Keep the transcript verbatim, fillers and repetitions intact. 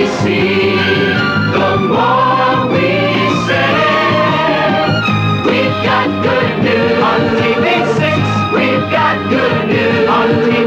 we see, the more we say. We've got good news on T V six. We've got good news on T V six.